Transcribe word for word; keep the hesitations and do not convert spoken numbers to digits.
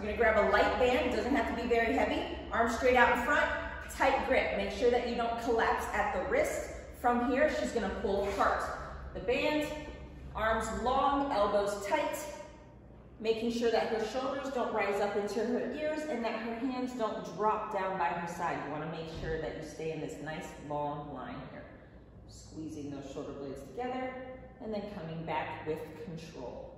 You're gonna grab a light band, it doesn't have to be very heavy. Arms straight out in front, tight grip. Make sure that you don't collapse at the wrist. From here, she's gonna pull apart the band, arms long, elbows tight, making sure that her shoulders don't rise up into her ears and that her hands don't drop down by her side. You wanna make sure that you stay in this nice long line here. Squeezing those shoulder blades together and then coming back with control.